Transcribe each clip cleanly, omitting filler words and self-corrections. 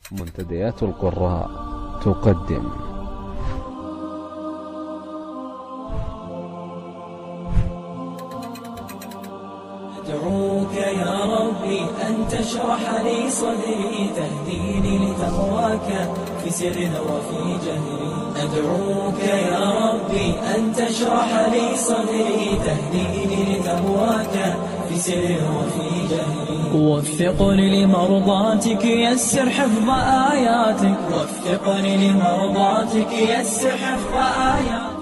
منتديات القراء تقدم أدعوك يا ربي أن تشرح لي صدري تهديني لتقواك في سر وفي جهري. أدعوك يا ربي أن تشرح لي صدري تهديني لتقواك في سر وفي جهري. وفقني لمرضاتك يسر حفظ آياتك، وفقني لمرضاتك يسر حفظ آياتك.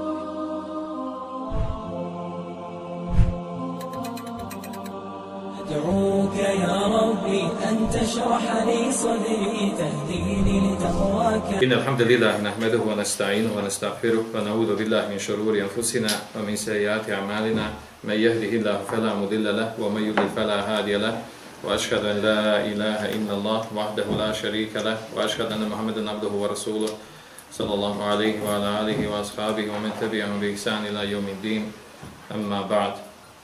أدعوك يا ربي أن تشرح لي صدري تهديني لتقواك. إن الحمد لله نحمده ونستعينه ونستغفره ونعوذ بالله من شرور أنفسنا ومن سيئات أعمالنا، من يهده الله فلا مضل له ومن يضلل فلا هادي له، وأشهد أن لا إله إلا الله وحده لا شريك له، وأشهد أن محمدا عبده ورسوله صلى الله عليه وعلى آله وأصحابه ومن تبعهم بإحسان إلى يوم الدين. أما بعد.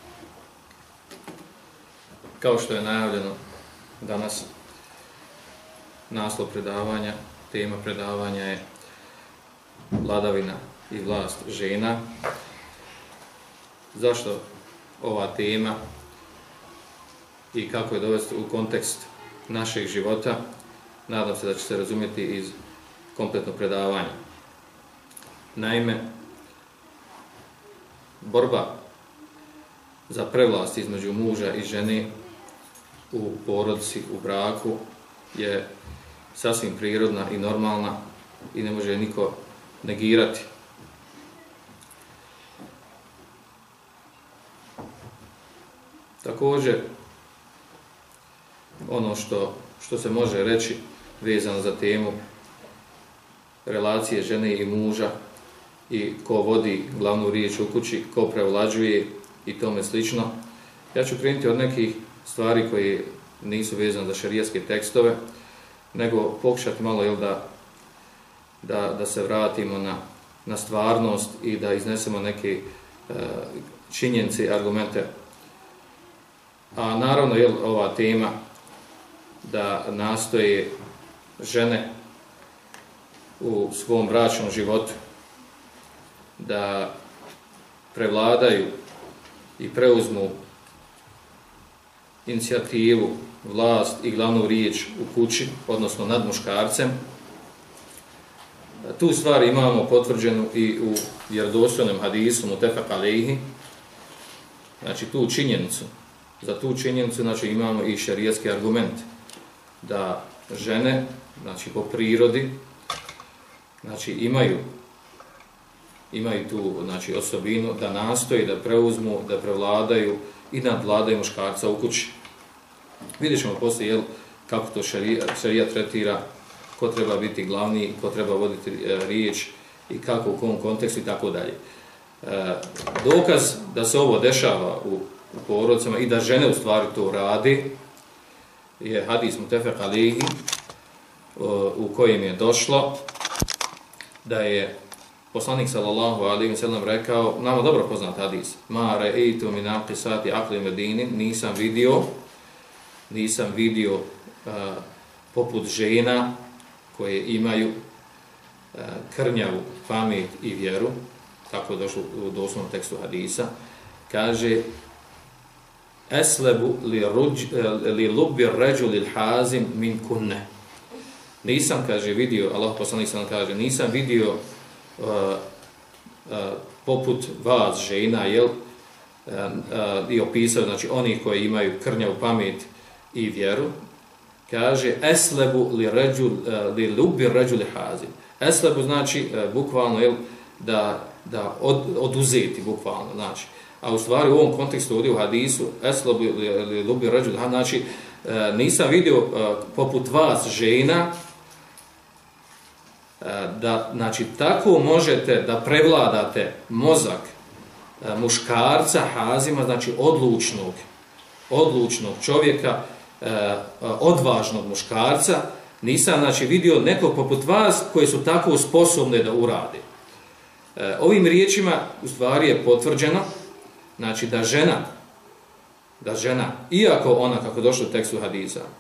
Kao što je najavljeno danas, naslov predavanja, tema predavanja je vladavina i vlast žena. Zašto ova tema i kako je dovesti u kontekst našeg života, nadam se da će se razumjeti iz kompletnog predavanja. Naime, borba za prevlast između muža i žene u porodici, u braku je sasvim prirodna i normalna i ne može niko negirati. Također, ono što se može reći vezano za temu relacije žene i muža i ko vodi glavnu riječ u kući, ko prevlađuje i tome slično, ja ću krenuti od nekih stvari koje nisu vezane za šerijatske tekstove, nego pokušati malo da se vratimo na stvarnost i da iznesemo neke činjenice i argumente. A naravno ova tema da nastoje žene u svom bračnom životu da prevladaju i preuzmu inicijativu, vlast i glavnu riječ u kući, odnosno nad muškarcem. Tu stvar imamo potvrđenu i u vjerodostojnom hadisu mutefak alejhi. Znači za tu činjenicu znači, imamo i šerijatski argument da žene, znači po prirodi, znači imaju tu znači, osobinu da nastoji, da preuzmu, da prevladaju i nadvladaju muškarca u kući. Vidjet ćemo poslije kako to šerijat tretira, ko treba biti glavni, ko treba voditi riječ i kako, u kom kontekstu i tako dalje. Dokaz da se ovo dešava u porodicama i da žene u stvari to radi je hadis mutefak alejhi u kojem je došlo da je poslanik sallallahu alejhi ve sellem rekao, nama dobro poznat hadis, ma ra'aytu min aqisati aqli Medini, nisam vidio poput žena koje imaju krnjavu pamet i vjeru, tako je došlo u doslovnom tekstu hadisa, kaže eslebu li lubbi rajuli hazim min kunne. Nisam, kaže, vidio, Allah poslanik sallallahu kaže, nisam vidio poput vas žena, i opisao, znači oni koji imaju krnjavu pamet i vjeru, kaže eslebu li lubbi rajuli hazim. Eslebu znači bukvalno da oduzeti bukvalno, znači. A u stvari u ovom kontekstu ovdje u hadisu eslebu li lubbi rajuli hazim, znači nisam vidio poput vas žena da znači tako možete da prevladate mozak muškarca hazima, znači odlučnog čovjeka, odvažnog muškarca, nisam znači vidio nekog poput vas koji su tako sposobne da urade. Ovim riječima u stvari je potvrđeno znači da žena, iako ona, kako došlo u tekstu hadisa,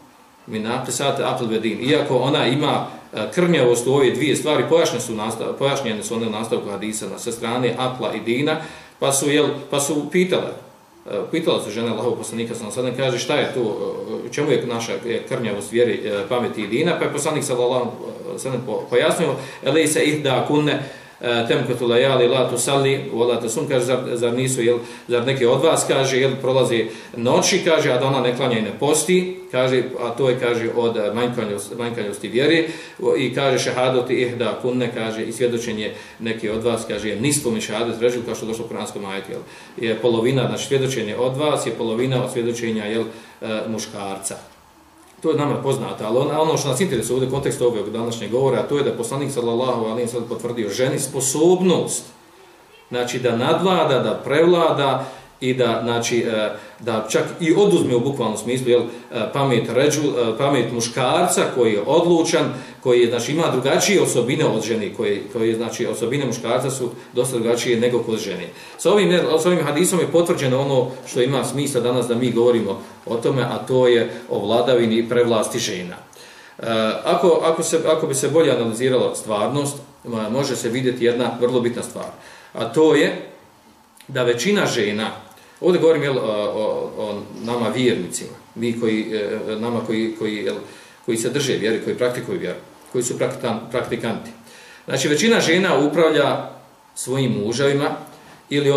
minaqisat aql vedin. Iako ona ima krnjavost u ove dvije stvari, pojašnjene su one u nastavku hadisa sa strane akla i dina, pa su pitala su žene Allahovog poslanika sallallahu alejhi ve sellem, kaže šta je to, čemu je naša krnjavost vjeri, pameti i dina, pa je poslanik sallallahu alejhi ve sellem pojasnio, elejsa ihda kunne temkatu layali la tusalli wala tasum, kaže zar nisu, zar neki od vas, kaže, prolazi noći, kaže, a da ona ne klanja i ne posti, kaže, a to je, kaže, od manjkavosti vjeri, i kaže šehadoti ihda kunne, kaže, i svjedočenje neki od vas, kaže, nisfu min šehadet režil, kao što je došlo u kuranskom ajetu, je polovina, znači svjedočenje od vas je polovina od svjedočenja muškarca. To je nama poznato, ali ono što nas interesuje ovdje u kontekstu ovog današnjeg govora, to je da poslanik sallallahu alejhi ve sellem potvrdio ženi sposobnost, znači da nadvlada, da prevlada i da, znači, da čak i oduzme u bukvalnom smislu pamet muškarca koji je odlučan, koji, znači, ima drugačije osobine od žene, koji znači, osobine muškarca su dosta drugačije nego kod žene. Sa ovim hadisom je potvrđeno ono što ima smisla danas da mi govorimo o tome, a to je o vladavini i prevlasti žena. Ako bi se bolje analizirala stvarnost, može se vidjeti jedna vrlo bitna stvar, a to je da većina žena, ovdje govorim o nama vjernicima, nama koji se drže vjeri, koji praktikuju vjeru, koji su praktikanti. Znači, većina žena upravlja svojim muževima ili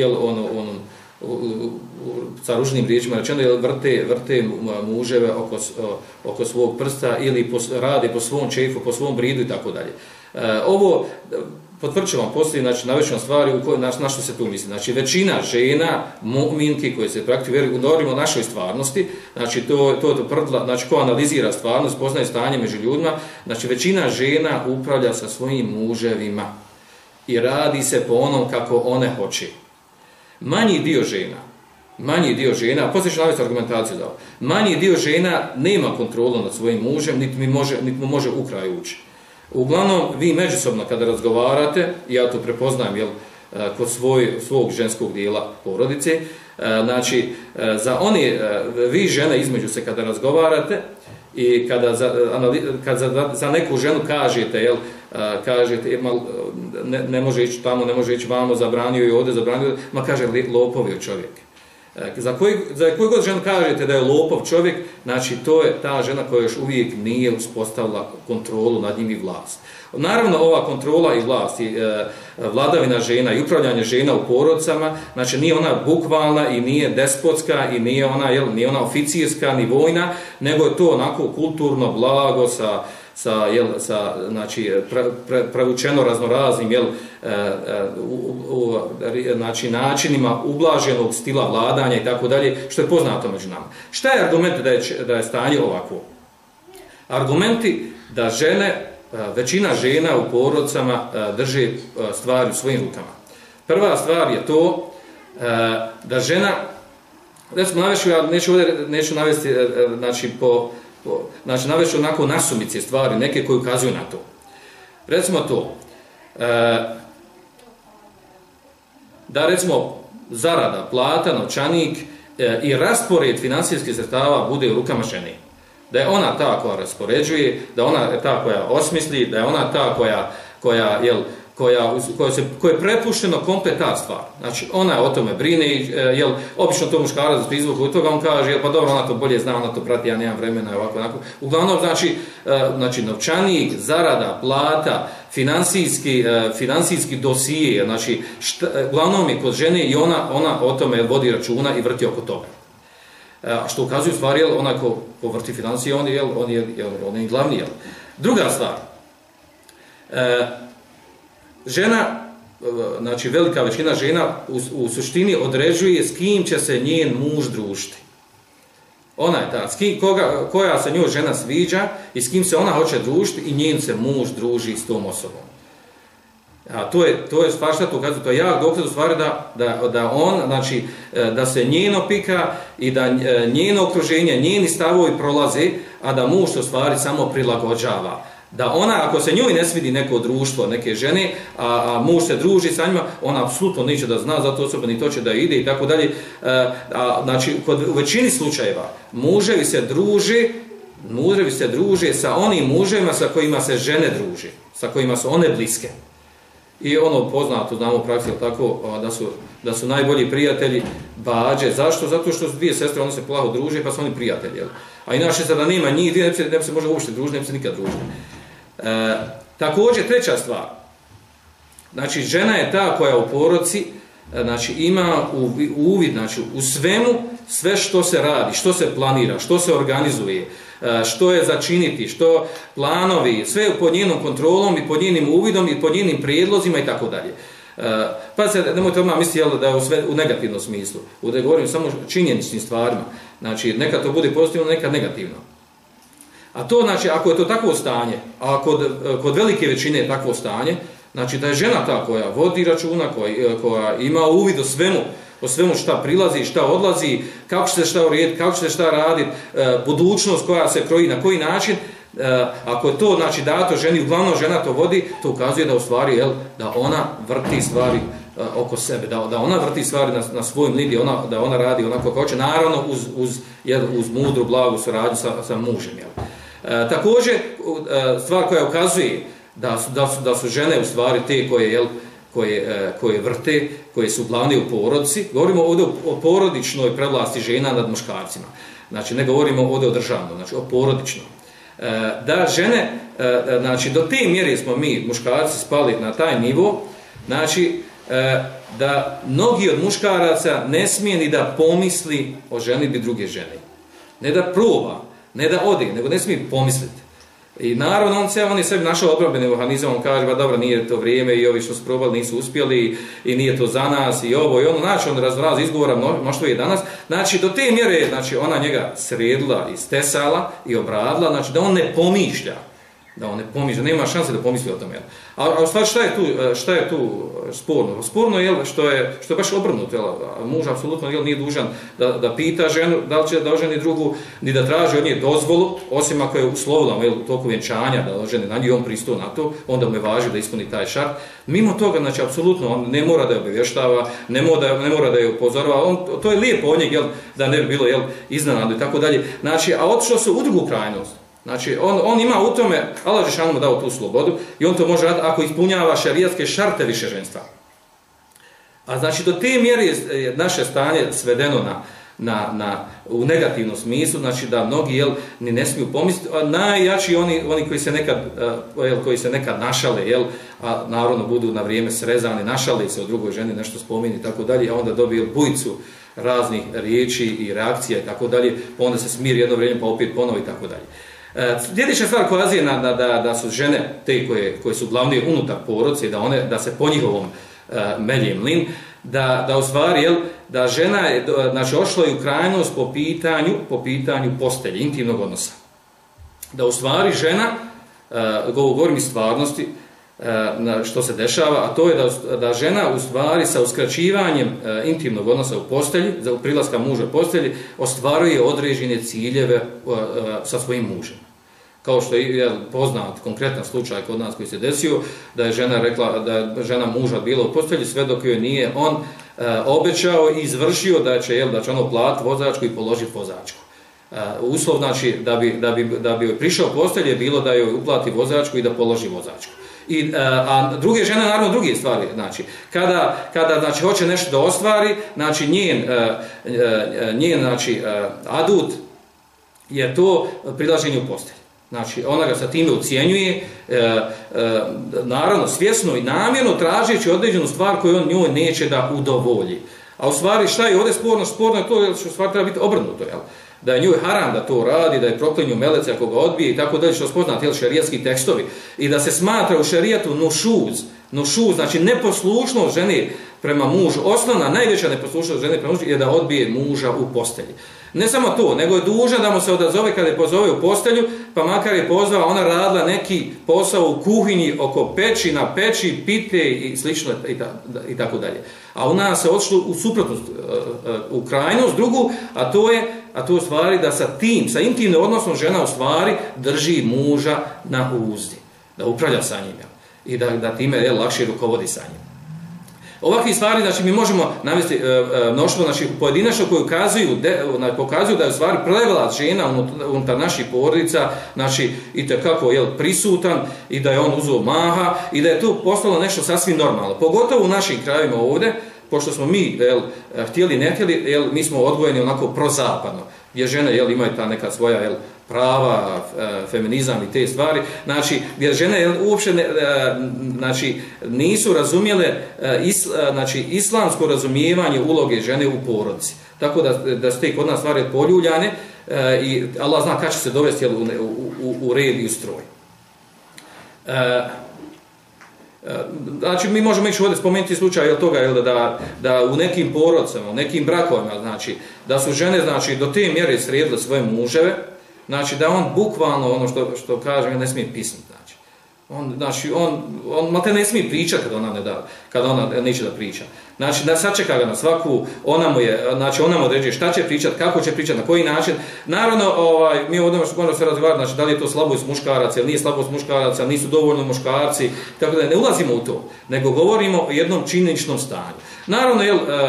sa ružnim riječima rečeno, vrte muževe oko svog prsta ili rade po svom čefu, po svom bridu i tako dalje. Ovo potvrđujem vam postoji, znači, navećena stvari na što se tu misli. Znači, većina žena, mu'minki koje se praktikuju, govorimo o našoj stvarnosti, znači, znači, ko analizira stvarnost, poznaje stanje među ljudima, znači, većina žena upravlja sa svojim muževima i radi se po onom kako one hoće. Manji dio žena, poslije ću navesti argumentaciju za ovo, manji dio žena nema kontrolu nad svojim mužem, niti mu može u kraju ući. Uglavnom, vi međusobno kada razgovarate, ja to prepoznajem kod svog ženskog dijela porodice, znači, vi žene između se kada razgovarate i kada za neku ženu kažete, ne može ići tamo, ne može ići vamo, zabranio i ovdje, ma kaže lopov je čovjek. Za koju god ženu kažete da je lopov čovjek, znači to je ta žena koja još uvijek nije uspostavila kontrolu nad njim i vlast. Naravno, ova kontrola i vlast, vladavina žena i upravljanje žena u porodicama, znači nije ona bukvalna i nije despotska i nije ona oficirska ni vojna, nego je to onako kulturno blago znači, prevučeno raznoraznim znači, načinima ublaženog stila vladanja i tako dalje, što je poznato među nama. Šta je argument da je stanje ovako? Argumenti da većina žena u porodicama drže stvari u svojim rukama. Prva stvar je to da žena, recimo navešću, ja neću navesti, znači navešću onako nasumice stvari, neke koje ukazuju na to. Recimo to, da recimo zarada, plata, novčanik i raspored financijskih sredstava bude u rukama žene. Da je ona ta koja raspoređuje, da ona je ta koja osmisli, da je ona ta koja je prepušteno komplet ta stvar. Znači, ona o tome brine, obično to muškarac izvuku od toga, on kaže, pa dobro, ona to bolje zna, ona to prati, ja nemam vremena, ovako, onako. Uglavnom, znači novčanik, zarada, plata, financijski dosije, znači, uglavnom je kod žene i ona o tome vodi računa i vrti oko toga. A što ukazuje u stvari, onaj ko vrti financije, on je glavni. Druga stvar, žena, znači velika većina žena u suštini određuje s kim će se njen muž družiti. Ona je ta, koja se njoj žena sviđa i s kim se ona hoće družiti i njen se muž druži s tom osobom. A to je stvar što to ukazuje, to je jak dokaz u stvari da on, znači, da se njeno pika i da njeno okruženje, njeni stavovi prolaze, a da muž u stvari samo prilagođava. Da ona, ako se njoj ne svidi neko društvo, neke žene, a muž se druži sa njima, ona apsolutno neće da zna za to osoba, ni to će da ide i tako dalje. Znači, u većini slučajeva muževi se druže Mudrevi se druže sa onim muževima sa kojima se žene druže, sa kojima su one bliske. I ono poznato, znamo u praksi tako, da su najbolji prijatelji bađe. Zašto? Zato što su dvije sestre, one se plaho druže, pa su oni prijatelji. Jel? A inače sada nema njih, ne bi se može uopšte družiti, ne bi se nikad družiti. Također, treća stvar. Znači, žena je ta koja u porodici znači, ima uvid znači, u svemu, sve što se radi, što se planira, što se organizuje, što je začiniti, što planovi, sve pod njenom kontrolom i pod njenim uvidom i pod njenim prijedlozima i tako dalje. Pa se nemojte odmah misliti da je sve u negativnom smislu. Ovdje govorim samo o činjeničnim stvarima. Znači, nekad to bude pozitivno, nekad negativno. A to znači, ako je to takvo stanje, a kod velike većine je takvo stanje, znači da je žena ta koja vodi računa, koja ima uvid o svemu šta prilazi, šta odlazi, kako će se šta urediti, kako će se šta raditi, budućnost koja se kroji, na koji način, ako je to znači, dato ženi, uglavnom žena to vodi, to ukazuje da u stvari, da ona vrti stvari oko sebe, da ona vrti stvari na svojim liniji, da ona radi onako kako hoće, naravno uz mudru, blagu suradnju sa mužem. Također, stvar koja ukazuje da su žene u stvari te koje vrte, koje su glavne u porodici. Govorimo ovdje o porodičnoj prevlasti žena nad muškarcima. Znači, ne govorimo ovdje o državnom, znači o porodičnom. Da žene, znači do te mjere smo mi, muškarci, spali na taj nivo, znači da mnogi od muškaraca ne smije ni da pomisli o ženidbi druge žene. Ne da proba, ne da ode, nego ne smije pomisliti. I naravno on je sebi našao odbrambeni mehanizam, on kaže, ba dobro, nije to vrijeme i ovi što su probali nisu uspjeli i nije to za nas i ovo i ono, znači on razraz izgovora mnoštvo je danas, znači do te mjere znači, ona njega sredila i stesala i obradila, znači da on ne pomišlja, nema šanse da pomisli o tome. A u stvari šta je tu sporno? Sporno je što je baš obrnuto, muž apsolutno nije dužan da pita ženu da li će da oženi drugu, ni da traži od nje dozvolu, osim ako je uslovila u toku vjenčanja da oženi na nju, on pristao na to, onda mu je važno da ispuni taj šart. Mimo toga, znači apsolutno on ne mora da je obavještava, ne mora da je upozorava, to je lijepo od njeg da ne bi bilo iznenadno i tako dalje. Znači, a otišlo se u drugu krajnost. Znači, on ima u tome, Allah dželešanu mu dao tu slobodu i on to može raditi ako ispunjava šerijatske šarte višeženstva. A znači, do te mjere je naše stanje svedeno u negativnom smislu, znači da mnogi ni ne smiju pomisliti, a najjači oni koji se nekad našale, a naravno budu na vrijeme srezani, našali se o drugoj ženi, nešto spomini i tako dalje, a onda dobiju bujicu raznih riječi i reakcija i tako dalje, pa onda se smiri jedno vrijeme, pa opet ponovi i tako dalje. Sljedeća stvar koja je da su žene te koje su glavne unutar porodice, da se po njihovom melje mlin, da u stvari da žena je znači ošla u krajnost po pitanju postelje, intimnog odnosa. Da u stvari žena, govorim iz stvarnosti, što se dešava, a to je da žena u stvari sa uskraćivanjem intimnog odnosa u postelji, za prilaska muža u postelji, ostvaruje određene ciljeve sa svojim mužem. Kao što je poznat konkretan slučaj kod nas koji se desio, da je žena rekla da je žena muža bila u postelji sve dok joj nije on obećao i izvršio da će ono platiti vozačku i položiti vozačku. Uslov znači da bi joj prišao postelje je bilo da joj uplati vozačku i da položi vozačku. A druge žene, naravno druge stvari, znači, kada znači, hoće nešto da ostvari, znači njen znači, adut je to prilaženje u postelji. Znači, ona ga sa time ucijenjuje, naravno svjesno i namjerno tražeći određenu stvar koju on njoj neće da udovolji. A u stvari šta je ovdje sporno? Sporno je to što stvar treba biti obrnuto, da je njoj haram da to radi, da je proklinju melece ako ga odbije i tako dalje, što spoznat šerijatski tekstovi. I da se smatra u šerijatu nušuz, znači neposlušnost žene prema mužu. Osnovna, najveća neposlušnost žene prema mužu je da odbije muža u postelji. Ne samo to, nego je dužan da mu se odazove kada je pozove u postelju, pa makar je pozvala, ona radila neki posao u kuhinji oko peći, na peći, pite i slično i tako dalje. A u nas se odšlo u suprotnost, u krajnost drugu, a to je u stvari da sa intimnim odnosom žena u stvari drži muža na uzdi, da upravlja sa njim i da time lakše rukovodi sa njim. Ovakve stvari, znači mi možemo navesti mnoštvo, znači pojedinačno koji pokazuju da je u stvari prevlast žena unutar naših porodica, znači itekako prisutan i da je on uzeo maha i da je to postalo nešto sasvim normalno. Pogotovo u našim krajevima ovdje, pošto smo mi htjeli, ne htjeli, mi smo odgojeni onako prozapadno, gdje žene imaju ta neka svoja prava, feminizam i te stvari, znači gdje žene uopće nisu razumjele islamsko razumijevanje uloge žene u porodici. Tako da su te kod nas stvari poljuljane i Allah zna kada će se dovesti u red i u stroj. Znači mi možemo ići ovdje spomenuti slučaj toga da u nekim porodicama, u nekim brakovima, znači da su žene do te mjere sredile svoje muževe, znači da on bukvalno ono što kažem ne smije pisati, on malte ne smije pričati kada ona neće da priča. Znači da sačeka ga na svaku, ona mu određuje šta će pričati, kako će pričati, na koji način. Naravno, mi ovdje možemo se razgovarati, znači da li je to slabost muškaraca ili nije slabost muškaraca, nisu dovoljno muškarci, tako da ne ulazimo u to, nego govorimo o jednom činjeničnom stanju. Naravno,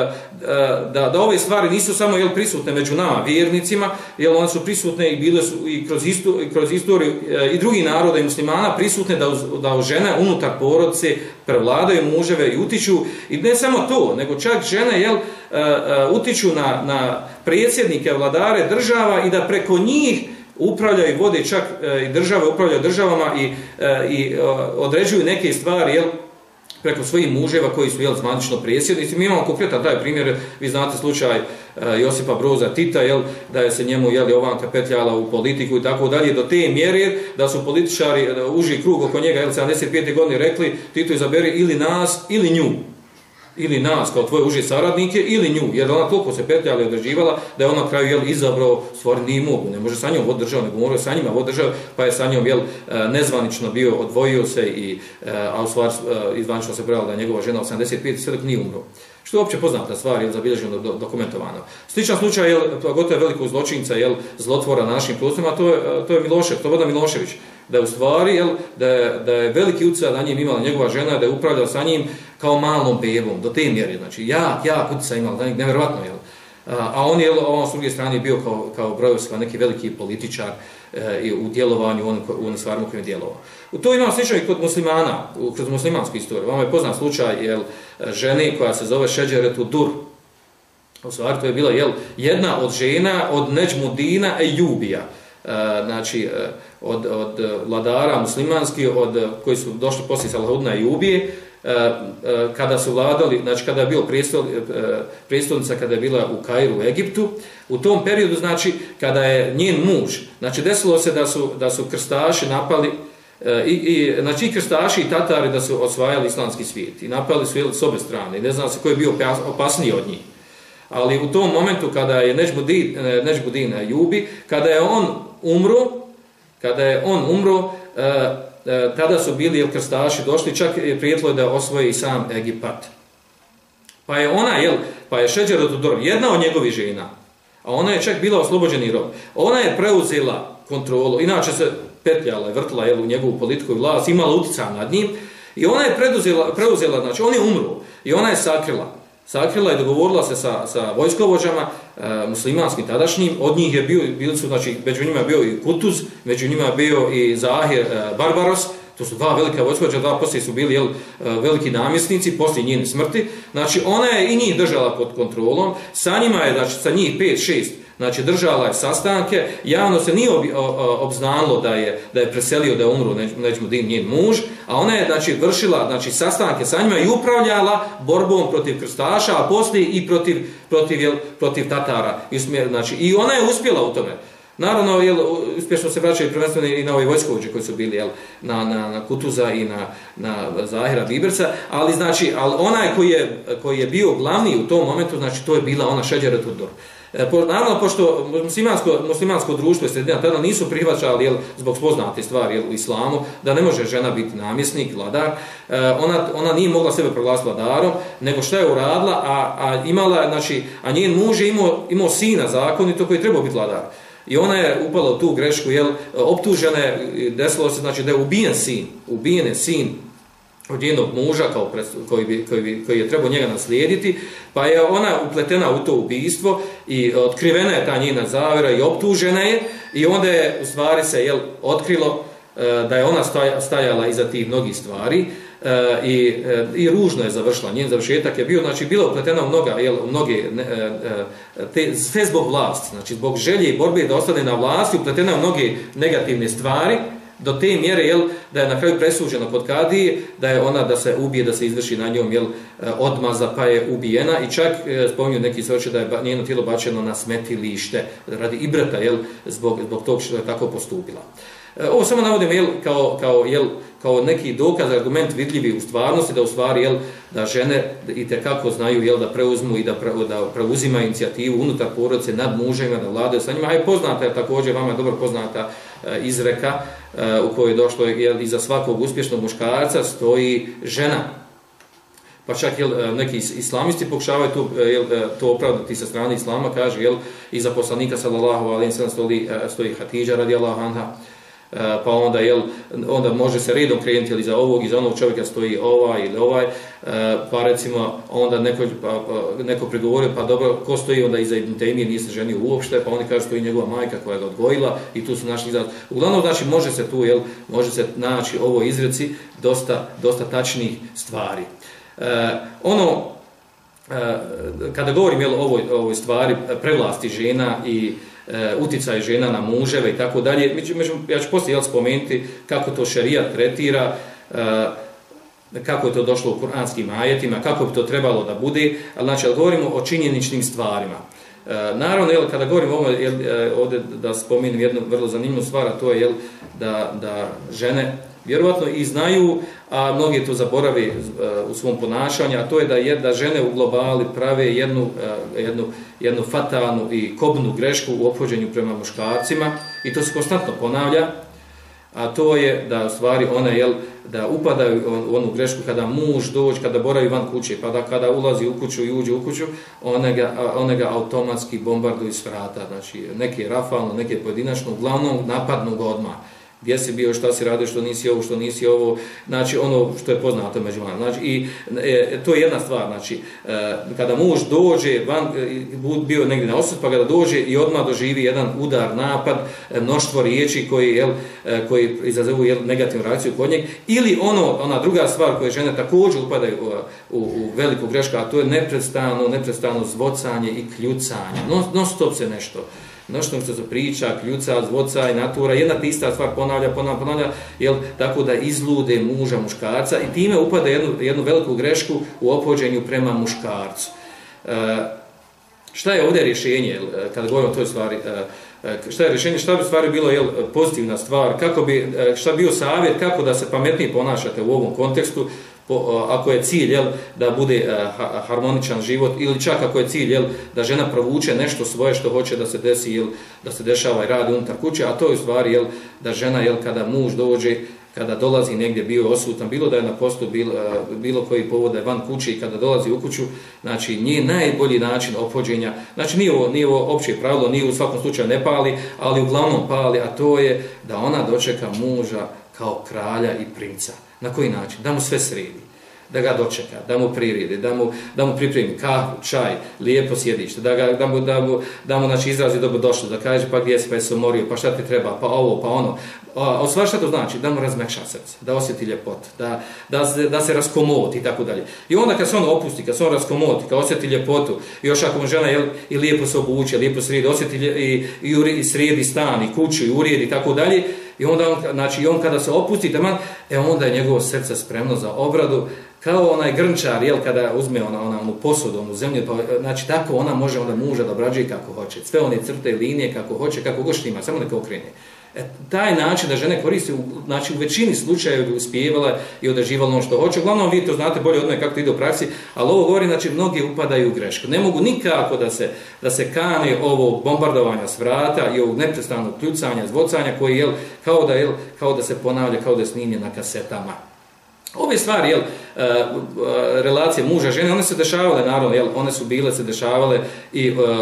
da ove stvari nisu samo prisutne među nama, vjernicima, one su prisutne i bile su i kroz istoriju i drugih naroda i muslimana prisutne da žene unutar porodice prevladaju muževe i utiču, i ne samo to, nego čak žene utiču na predsjednike, vladare država i da preko njih upravljaju i vode čak i države, upravljaju državama i određuju neke stvari preko svojih muževa koji su zvanično predsjednici. Mi imamo konkretan taj primjer, vi znate slučaj Josipa Broza Tita, da je se njemu Jovanka petljala u politiku i tako dalje, do te mjere da su političari, uži krug oko njega 75. godine rekli: Tito, izaberi ili nas ili nju. Ili nas kao tvoje uže saradnike ili nju, jer ona toliko se petljala i određivala da je ona na kraju izabrao, stvari nije mogu, ne može sa njom voditi državu, nego morao sa njima voditi državu, pa je sa njom nezvanično bio, odvojio se, a u stvari izvanično se pravilo da je njegova žena 85 i sve nije umro. Što je uopće poznata stvar, zabilježeno, dokumentovano. Sličan slučaj, pogotovo je velikog zločinca, zlotvora na našim prostorima, to je Slobodan Milošević. Da je u stvari, da je veliki utjecaj na njim imala njegova žena, da je upravljala sa njim kao malom bebom, do te mjere, znači jak utjecaj imala, nevjerojatno, a on s druge strane bio kao Brojevska, neki veliki političar u djelovanju, u onim stvarima kojim je djelovao. To imamo slično i kod muslimana, kroz muslimansku istoriju. Vama je poznat slučaj žene koja se zove Šeđeretu Dur. U stvari to je bila jedna od žena od Neđmudina Ejubija, znači od vladara muslimanskih, koji su došli poslije Salahudina Ejubije, kada su vladali, znači kada je bio prijestolnica, kada je bila u Kairu u Egiptu, u tom periodu, znači kada je njen muž, znači desilo se da su krstaši napali, znači i krstaši i Tatari da su osvajali islamski svijet i napali su s obe strane i ne znam se ko je bio opasniji od njih. Ali u tom momentu kada je Neđmudin Ejubi, kada je on umro, tada su bili krstaši došli, čak je prijetilo da osvoje i sam Egipat. Pa je Šeđeretu Dur, jedna od njegovih žena, a ona je čak bila oslobođeni rob, ona je preuzela kontrolu, inače se petljala i vrtila u njegovu politiku i vlast, imala utjecaj nad njim, i ona je preuzela, znači on je umro i ona je sakrila i dogovorila se sa vojskovođama muslimanskim tadašnjim. Od njih je bili su, znači, među njima je bio i Kutuz, među njima je bio i Zahir Barbaros, to su dva velika vojskovođa, dva poslije su bili veliki namjesnici poslije njene smrti. Znači ona je i njih držala pod kontrolom, sa njima je, znači sa njih 5-6, znači držala je sastanke, javno se nije obznalo da je preselio, da je umro Neđmudin, njen muž, a ona je, znači, vršila, znači, sastanke sa njima i upravljala borbom protiv krstaša, a poslije i protiv Tatara. Znači, i ona je uspjela u tome. Naravno, uspješno se vraćaju prvenstveno i na ove vojskovođe koji su bili na Kutuza i na Zahira Biberca, ali znači, onaj koji je bio glavni u tom momentu, znači to je bila ona Šeđeretu Dur. Naravno, pošto muslimansko društvo i sredina tada nisu prihvaćali zbog spoznate stvari u islamu, da ne može žena biti namjesnik, vladar, ona nije mogla sebe proglasiti vladarom, nego što je uradila, a njen muž je imao sina zakonito koji je trebao biti vladar. I ona je upala u tu grešku, optužena je, desilo se, znači, da je ubijen je sin od jednog muža koji je trebao njega naslijediti, pa je ona upletena u to ubistvo i otkrivena je ta njena zavjera i optužena je i onda je u stvari se otkrilo da je ona stajala iza tih mnogih stvari i ružno je završila. Njen završetak je bio, znači bila upletena u mnoge sve zbog vlasti, znači zbog želje i borbe da ostane na vlasti, upletena u mnoge negativne stvari, do te mjere da je na kraju presuđeno kod kadije da je ona da se ubije, da se izvrši na njom odmaza, pa je ubijena i čak spominju neki svedoče da je njeno tijelo bačeno na smetilište radi ibrata zbog tog što je tako postupila. Ovo samo navodim kao neki dokaz, argument vidljivi u stvarnosti, da u stvari da žene itekako znaju da preuzmu i da preuzimaju inicijativu unutar porodice nad muževima, da vladaju sa njima. A je poznata je također, vama je dobro poznata izreka u kojoj je došlo iza svakog uspješnog muškarca stoji žena. Pa čak neki islamisti pokušavaju to opravdati sa strane islama, kaže iza poslanika sallallahu alejhi ve sellem stoji Hatidža radijallahu anha. Pa onda može se redom krenuti ili za ovog i za onog čovjeka stoji ovaj ili ovaj, pa recimo onda neko prigovorio, pa dobro, ko stoji onda iza Ibn Tejmije, nije se ženio uopšte, pa oni kažu stoji njegova majka koja ga odgojila i tu su našli izraz. Uglavnom, znači, može se naći ovo izreci dosta tačnih stvari. Kada govorim o ovoj stvari prevlasti žena i uticaj žena na muževe i tako dalje, ja ću poslije spomenuti kako to šerijat tretira, kako je to došlo u kuranskim ajetima, kako bi to trebalo da bude, znači govorimo o činjeničnim stvarima. Naravno, kada govorim ovdje da spomenem jednu vrlo zanimljivu stvar, a to je da žene vjerovatno i znaju, a mnogi to zaborave u svom ponašanju, a to je da žene u globali prave jednu fatalnu i kobnu grešku u ophođenju prema muškarcima i to se konstantno ponavlja, a to je da u stvari one da upadaju u onu grešku kada muž dođe, kada boravi van kuće, pa da kada ulazi u kuću i uđe u kuću, one ga automatski bombarduju s vrata, znači neke rafalno, neke pojedinačno, uglavnom napadnu ga odmah. Gdje si bio, šta si radio, što nisi ovo, znači ono što je poznato među vama. Znači, i to je jedna stvar, znači, kada muž dođe, bio negdje na osud, pa kada dođe i odmah doživi jedan udar, napad, mnoštvo riječi koji izazovu negativnu reakciju kod njeg, ili ona druga stvar koje žene također upadaju u veliku grešku, a to je neprestano zvocanje i kljucanje, non stop se nešto što se priča, kljuca, zvoca i natura, jedna te ista stvar ponavlja, tako da izlude muža, muškarca i time upada jednu veliku grešku u ophođenju prema muškarcu. Šta je ovdje rješenje, kada govorimo o toj stvari, šta je rješenje, šta bi stvari bilo pozitivna stvar, šta bi bio savjet, kako da se pametnije ponašate u ovom kontekstu, ako je cilj da bude harmoničan život ili čak ako je cilj da žena provuče nešto svoje što hoće da se desi, da se dešava i radi unutar kuće, a to je u stvari da žena kada muž dođe, kada dolazi negdje bio osutan, bilo da je na poslu, bilo koji povod da je van kuće i kada dolazi u kuću, znači nije najbolji način ophođenja, znači nije ovo opće pravilo, nije u svakom slučaju ne pali, ali uglavnom pali, a to je da ona dočeka muža kao kralja i princa. Na koji način? Da mu sve sredi, da ga dočeka, da mu priredi, da mu pripremi kahu, čaj, lijepo sjedište, da mu znači, izrazi dobrodošlo, da kaže pa gdje si, pa se umorio, pa šta ti treba, pa ovo, pa ono. A u stvari šta to znači? Da mu razmekša srce, da osjeti ljepotu, da se raskomoti i tako dalje. I onda kad se on opusti, kad se on raskomoti, kad osjeti ljepotu, još ako mu žena i lijepo se obuče, lijepo sredi, osjeti i sredi stan i kuću i urijedi i tako dalje, i onda on kada se opusti, onda je njegovo srce spremno za obradu, kao onaj grnčar, kada uzme onu posudu, onu zemlju, znači tako ona može onda muža da obrađuje kako hoće. Sve one crte, linije kako hoće, kako god štima, samo neka okrene. Taj način da žene koriste, znači u većini slučajeva bi uspjevala i odraživala ono što hoće. Uglavnom vi to znate bolje od mene kako to ide u praksi, ali ovo govori, znači mnogi upadaju u grešku. Ne mogu nikako da se kane ovog bombardovanja s vrata i ovog neprestanog kljucanja, zvocanja koji kao da se ponavlja, kao da je snimljen na kasetama. Ove stvari, relacije muža, žene, one se dešavale, naravno, one su bile, se dešavale i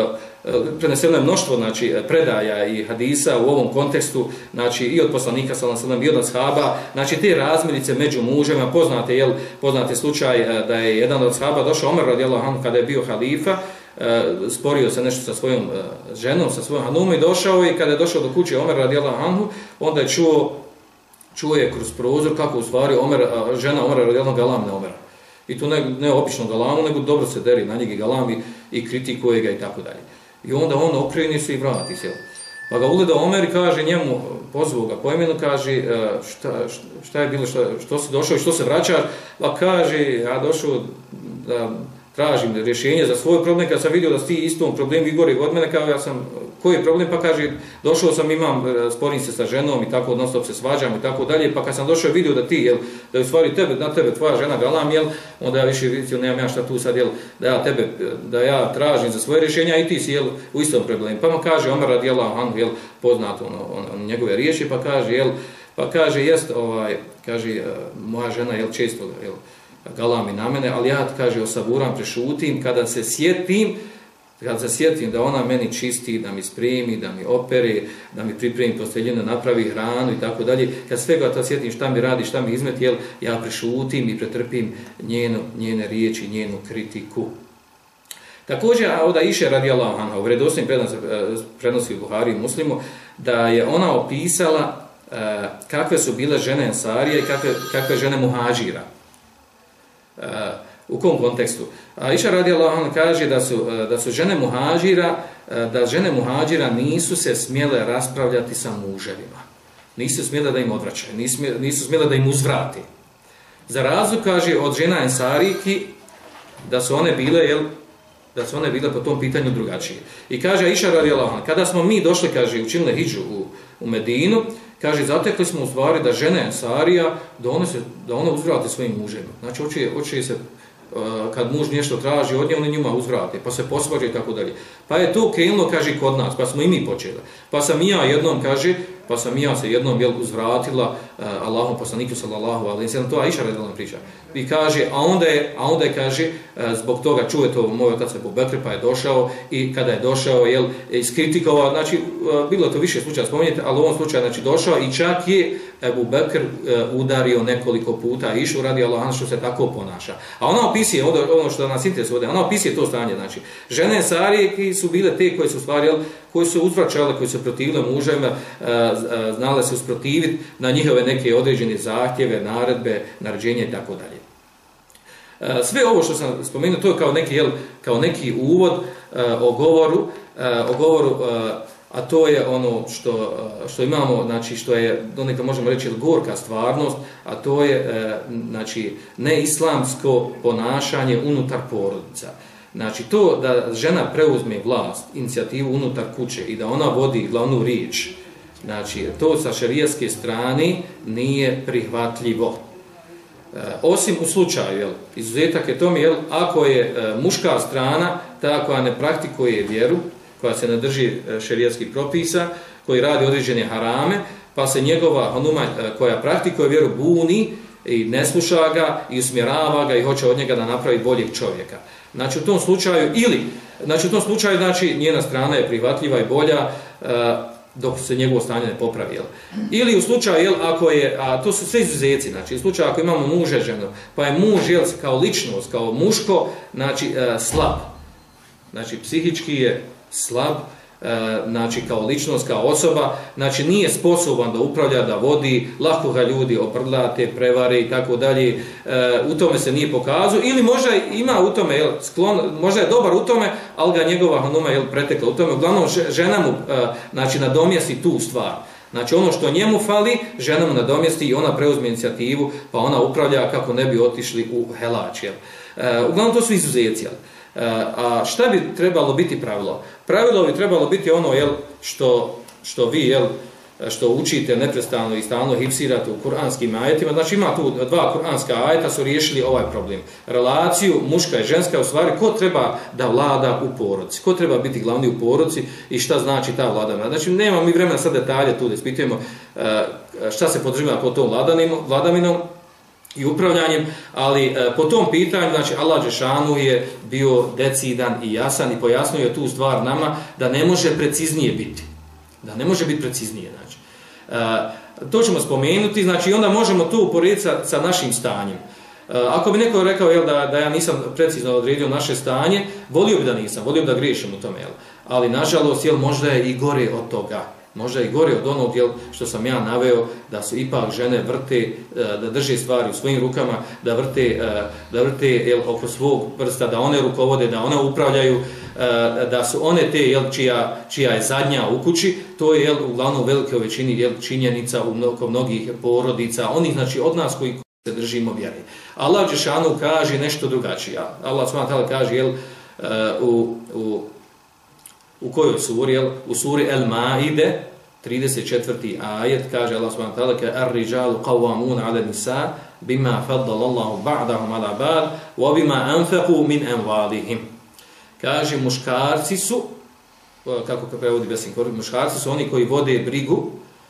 preneseno je mnoštvo znači, predaja i hadisa u ovom kontekstu, znači i od poslanika sallallahu alejhi ve sellem i od ashaba, znači te razmirice među muževima, poznate slučaj da je jedan od ashaba došao Omer radijallahu anhu kada je bio halifa, sporio se nešto sa svojom ženom, sa svojom hanumom i došao i kada je došao do kuće Omer radijallahu anhu, onda je čuo je kroz prozor kako u stvari žena Omera radijallahu anhu galami na Omera. I to ne obično galamu, nego dobro se deri na njega galami i kritikuje ga i tako dalje. I onda on okreni se i vrati se. Pa ga ugleda Omer i kaže njemu, pozvao ga po imenu, kaže šta je bilo, što si došao i što se vraćaš? Pa kaže, ja došao da tražim rješenje za svoj problem, kad sam vidio da si ti istom problemu i gori od mene, kao ja sam, koji je problem, pa kaže, došao sam, sporim se sa ženom i tako, non stop se svađam i tako dalje, pa kad sam došao vidio da ti, da je u stvari na tebe tvoja žena galam, onda ja više vidio, nemam ja šta tu sad, da ja tražim za svoje rješenja i ti si, u istom problemu. Pa mu kaže, Omer radijallahu anhu, poznato njegove riječi, pa kaže, jest, kaže, moja žena, često, galami na mene, ali ja, kaže, osaburam, prešutim, kada se sjetim da ona meni čisti, da mi spremi, da mi opere, da mi pripremi posteljinu, napravi hranu i tako dalje, kad svega to sjetim šta mi radi, šta mi izmeti, ja prešutim i pretrpim njene riječi, njenu kritiku. Također, od Aiše radijallahu anha, u vjerodostojnim prenosi u Buhari i Muslimu, da je ona opisala kakve su bile žene Ensarije i kakve žene Muhađira. U kom kontekstu? Aiša radijallahu anha kaže da su žene muhađira nisu se smjele raspravljati sa muževima. Nisu smjele da im odvraćaju, nisu smjele da im uzvrati. Za razliku, kaže, od žena Ensariki, da su one bile po tom pitanju drugačije. I kaže Aiša radijallahu anha, kada smo mi došli, kaže, učinili hidžu u Medinu, kaže, zatekli smo u stvari da žene Ensarija, da one uzvrate svojim muževima. Znači, hoće se, kad muž nešto traži od nje, oni njima uzvrate, pa se posvađaju i tako dalje. Pa je to krenulo, kaže, kod nas, pa smo i mi počeli. Pa sam i ja se jednom uzvratila Allahom poslaniku sallallahu alejhi ve sellem, to Aiša radijallahu anha priča. I kaže, a onda je kaže, zbog toga čuje to moj otac Ebu Bekr, pa je došao i kada je došao, iskritikovao, znači, bilo to više slučaja spominjete, ali u ovom slučaju, znači, došao i čak je Ebu Bekr udario nekoliko puta Aišu radijallahu anha što se tako ponaša. A ona opisuje, ono što nas interesuje, ona opisuje to stanje, znači, žene Ensarije su bile te koje su stvari, koji su uzvraćale, koji su protivile muževima, znale se usprotiviti na njihove neke određene zahtjeve, naredbe, naređenja i tako dalje. Sve ovo što sam spomenuo, to je kao neki uvod o govoru, a to je ono što imamo, znači što je, donekle možemo reći, gorka stvarnost, a to je znači neislamsko ponašanje unutar porodica. Znači to da žena preuzme vlast, inicijativu unutar kuće i da ona vodi glavnu riječ, znači to sa šerijatske strane nije prihvatljivo. Osim u slučaju, izuzetak je tome, ako je muška strana ta koja ne praktikuje vjeru, koja se ne drži šerijatskih propisa, koji radi određene harame, pa se njegova hanuma koja praktikuje vjeru buni i ne sluša ga i usmjerava ga i hoće od njega da napravi boljeg čovjeka. Znači u tom slučaju znači njena strana je prihvatljiva i bolja dok se njegovo stanje ne popravi. Ili u slučaju, ako je, a to su sve izuzeci, znači u slučaju ako imamo muže ženu, pa je muž kao ličnost, kao muško, znači slab. Znači psihički je slab, znači kao ličnost, kao osoba, znači nije sposoban da upravlja, da vodi, lako ga ljudi oprdlate, prevare i tako dalje, u tome se nije pokazao, ili možda ima u tome sklon, možda je dobar u tome, ali ga njegova hanuma pretekla u tome, uglavnom žena mu znači nadomjesti tu stvar. Znači ono što njemu fali, žena mu nadomjesti i ona preuzme inicijativu, pa ona upravlja kako ne bi otišli u helač. Uglavnom to su izuzeci. A šta bi trebalo biti pravilo? Pravilo bi trebalo biti ono što vi što učite neprestano i stalno hipsirate u kuranskim ajetima. Znači ima tu dva kuranska ajeta su riješili ovaj problem. Relaciju muška i ženska, u stvari ko treba da vlada u porodici, ko treba biti glavni u porodici i šta znači ta vladavina. Znači nemamo mi vremena sad detalje tu da ispitujemo šta se podrazumijeva pod tom vladavinom. i upravljanjem, ali po tom pitanju, znači Allah dželešanu je bio decidan i jasan i pojasnio je tu stvar nama da ne može preciznije biti. Da ne može biti preciznije, znači. To ćemo spomenuti, znači onda možemo to uporediti sa našim stanjem. Ako bi neko rekao da ja nisam precizno odredio naše stanje, volio bi da nisam, volio bi da griješim u tome, ali nažalost možda je i gore od toga. Možda i gore od onog što sam ja naveo, da su ipak žene vrte, da drže stvari u svojim rukama, da vrte oko svog prsta, da one rukovode, da one upravljaju, da su one te čija je zadnja u kući. To je uglavnom u velikoj većini činjenica u mnogih porodica, onih znači od nas koji se držimo vjere. Allah dželešanu kaže nešto drugačije. Allah subhanahu wa ta'ala kaže u kojoj suri? U suri El-Maide, 34. ajet, kaže Allah subhanahu wa ta'ala: "Ar-rijalu qawwamuna 'ala an-nisa bima faddala Allahu ba'dahum 'ala ba'd wa bima anfaqu min amwalihim." Kaže, muškarci su, kako prevodi Besim Korbi, muškarci su oni koji vode brigu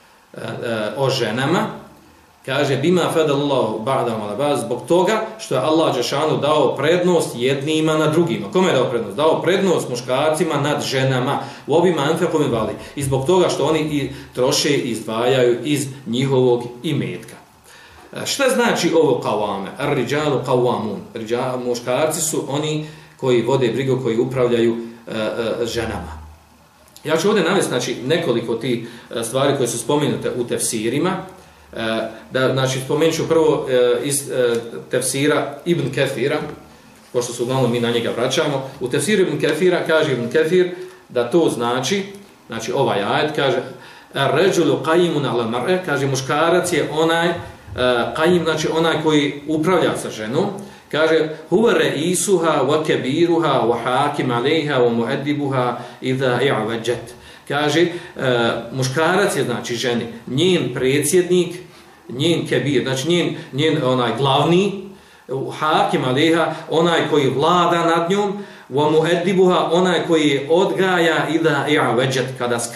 o ženama. Kaže, bima fadallahu ba'dahum 'ala ba'd, zbog toga što je Allah dželešanu dao prednost jednima nad drugima. Kome je dao prednost? Dao prednost muškarcima nad ženama. U ovima anfaqu min vali. I zbog toga što oni i troše i izdvajaju iz njihovog imetka. Šta znači ovo qawame? Ar-rijalu qawwamun. Muškarci su oni koji vode brigu, koji upravljaju ženama. Ja ću ovdje navesti znači nekoliko tih stvari koje su spomenute u tefsirima. Znači, spomenut ću prvo iz tefsira Ibn Kefira, pošto se uglavnom mi na njega vraćamo. U tefsiru Ibn Kefira kaže Ibn Kefir da to znači ovaj ajet kaže ar-rajulu qayimun 'ala al-mar'a, kaže muškarac je onaj qayyim, znači onaj koji upravlja sa ženom. Kaže huwa ra'isuha wa kabiruha wa hakim 'alayha wa mu'addibuha idha i'wajat. Kaže, muškarac je znači ženi, njen predsjednik, njen kebir, znači njen onaj glavni, hakim aleha, onaj koji vlada nad njom, wa mu'addibuha, onaj koji je odgaja idha i'wajat,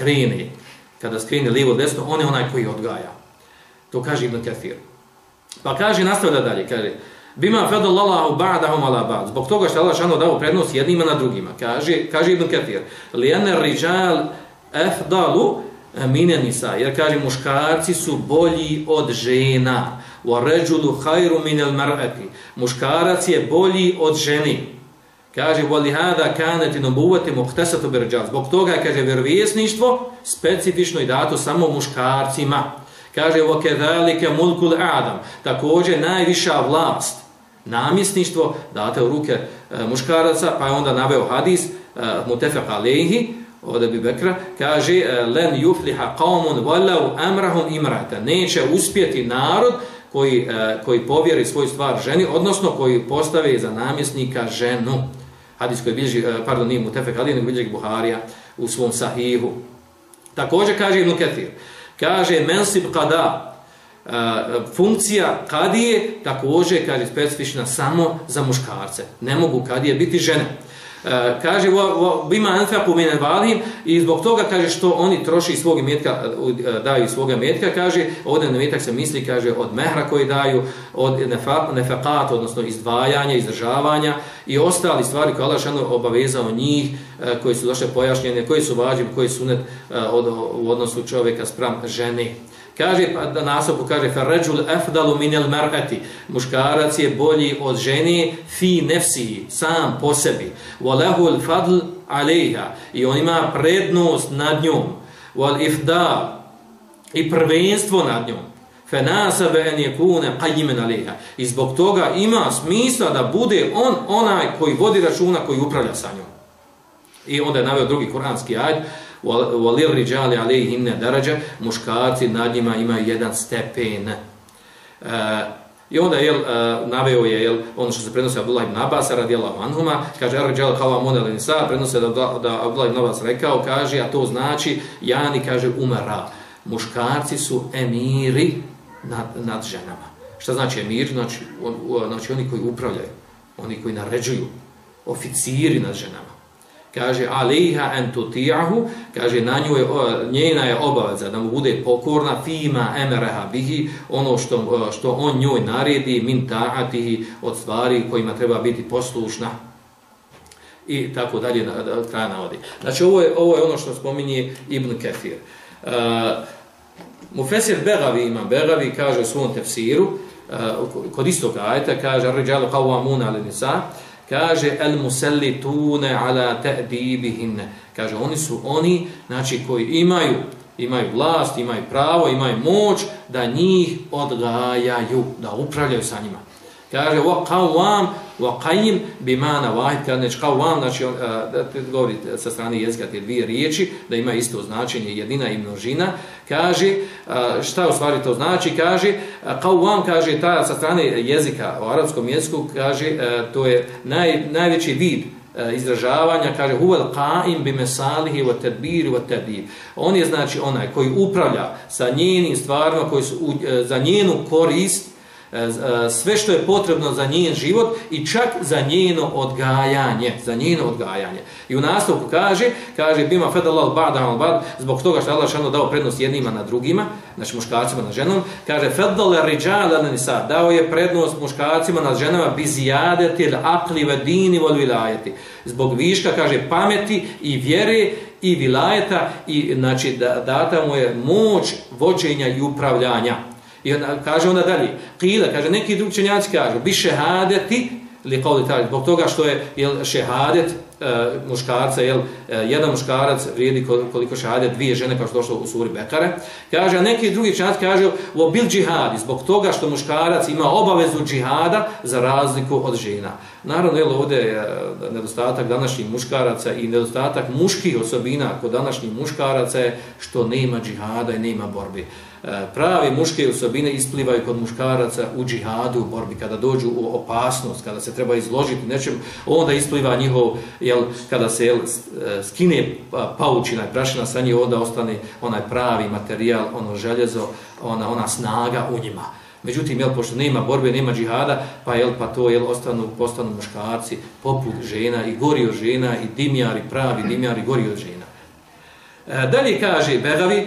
kada skrene lijevo desno, on je onaj koji odgaja. To kaže Ibn Kathir. Pa kaže, nastavlja dalje, kaže, bima fadallahu ba'dahum 'ala ba'd, zbog toga što Allah dželešanu dao prednost jednima na drugima. Kaže Ibn Kathir, li'anna ar-rijal afdalu min an-nisa, jer kaže muškarci su bolji od žena. Wa rajulu khairu min al-mar'ati, muškarac je bolji od ženi. Kaže wa li hada kanat nubuwatu mukhtasatu bir-rijal, zbog toga kaže vjerovjesništvo specifično i dato samo muškarcima. Kaže wa kadhalika mulkul a'dam, također najviša vlast, namjesništvo dato u ruke muškaraca, pa je onda naveo hadis mutafaq alayhi od Ebu Bekra, kaže len yufliha qaumun walau amrahum imra'atan, neće uspjeti narod koji povjeri svoju stvar ženi, odnosno koji postave za namjesnika ženu. Hadis koji bilježi, nije mutafaq alayhi, nego bilježi Buharija u svom sahihu. Također kaže Ibn Kathir, kaže mensib qada, funkcija kadije također kaže specifična samo za muškarce. Ne mogu kadije biti žene. Kaže bima anfaqu min amwalihim, i zbog toga kaže što oni troši svog imetka, daju svog imetka, kaže ovdje na imetak se misli kaže od mehra koji daju, od nefaqat, odnosno izdvajanja, izdržavanja i ostali stvari koje Allah dželešanu obavezao njih, koji su došle pojašnjene, koji su vađib, koji su sunet u odnosu čovjeka spram žene. Kaže, da nastavku kaže, farrajul afdalu min al-mar'ati, muškarac je bolji od žene fi nefsihi, sam po sebi, wa lahu al-fadl alayha, i on ima prednost nad njom, wal ifdal, i prvenstvo nad njom, fa nasabe an yakuna qayyiman alayha, i zbog toga ima smisla da bude on onaj koji vodi računa, koji upravlja sa njom. I onda je naveo drugi kuranski ajet, walir rijali alayhinna daraja, muškarci nad njima imaju jedan stepen. I onda naveo je ono što se prenosi Abdullah ibn Abbas radijallahu anhuma, kaže ar-rijal qawwamun 'ala an-nisa, prenosi da Abdullah ibn Abbas rekao, kaže, a to znači yani, kaže, umara, muškarci su emiri nad ženama. Šta znači emir? Znači oni koji upravljaju, oni koji naređuju, oficiri nad ženama. kaže alejha en tuti'ahu, kaže na nju je, njena je obaveza da mu bude pokorna fima emeraha bihi, ono što on njoj naredi min ta'atihi, od stvari kojima treba biti poslušna i tako dalje, kraj navodi. Znači ovo je ono što spominje Ibn Kathir. Mufesir Begavi, imam Begavi, kaže u svom tefsiru, kod istog ajeta, kaže ar-rijalu qawwamuna 'ala nisa, kaže el musallitune ala ta'dibihin, kaže oni su oni, znači koji imaju vlast, imaju pravo, imaju moć da njih odgajaju, da upravljaju sa njima. Kaže wa qawwam wa qayyim bimana wahid, kaže qawwam, znači govori sa strane jezika te dvije riječi da ima isto značenje, jedina i množina. Kaže šta u stvari to znači? Kaže qawwam, kaže ta sa strane jezika u arapskom jeziku, kaže to je najveći vid izražavanja, kaže huwal qa'im bi mesalihi wa tadbir wa tadib. On je znači onaj koji upravlja sa njenim stvarima koji su za njenu korist, sve što je potrebno za njen život i čak za njeno odgajanje, I u nastavku kaže bima fadallahu ba'dahum ba'd, zbog toga što Allah šano dao prednost jednima na drugima, znači muškarcima na ženama, kaže fadala rijala na nisa, dao je prednost muškarcima nad ženama bi ziyadati al-aqli wa dini wal wilayati, zbog viška, kaže, pameti i vjere i vilajeta, i znači data mu je moć vođenja i upravljanja. I kaže onda dalje, qila, kaže neki drugi učenjaci kažu bi šehadeti li qawli ta'ala, zbog toga što je šehadet muškarca, jedan muškarac vrijedi koliko šehadet dvije žene, kao što došlo u suri Bekare. Kaže, a neki drugi učenjaci kažu o bil džihadi, zbog toga što muškarac ima obavezu džihada za razliku od žena. Naravno, ovdje je nedostatak današnjih muškaraca i nedostatak muških osobina kod današnjih muškaraca je što nema džihada i nema borbi. Prave muške osobine isplivaju kod muškaraca u džihadu, u borbi, kada dođu u opasnost, kada se treba izložiti nečem, onda ispliva njihov, kada se skine paučina i prašina sa njih, onda ostane onaj pravi materijal, ono željezo, ona snaga u njima. Međutim, pošto nema borbe, nema džihada, pa to postanu muškarci poput žena i gori od žena i dimjari, pravi dimjari, gori od žena. Dalje kaže Begavi,